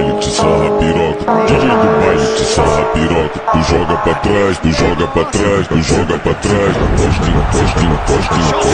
baile, te sarra piroca. DJ do baile, te sarra piroca. Tu joga pra trás, tu joga pra trás, tu joga pra trás. Postinho, postinho, postinho,